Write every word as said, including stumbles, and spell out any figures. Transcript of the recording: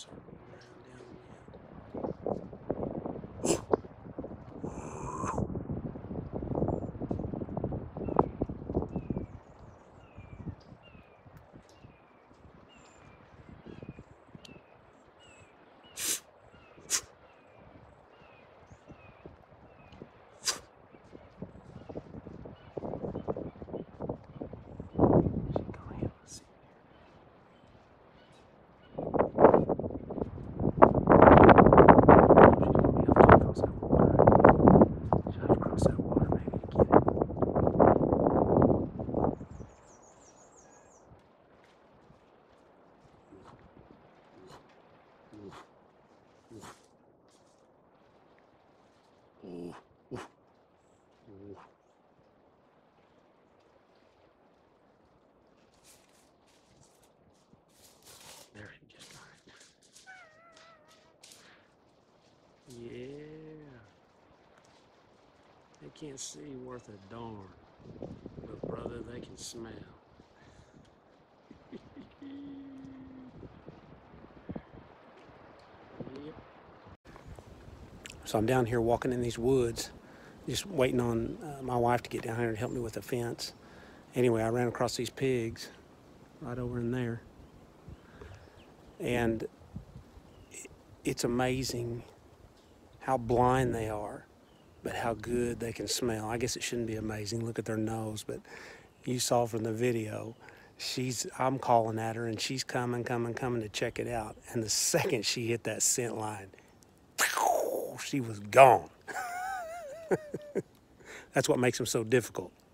circle around down the There, she just got it. Yeah. They can't see worth a darn, but brother, they can smell. Yep. So I'm down here walking in these woods, just waiting on uh, my wife to get down here and help me with the fence. Anyway, I ran across these pigs right over in there. And it's amazing how blind they are, but how good they can smell. I guess it shouldn't be amazing. Look at their nose, but you saw from the video, she's, I'm calling at her and she's coming, coming, coming to check it out. And the second she hit that scent line, she was gone. That's what makes them so difficult.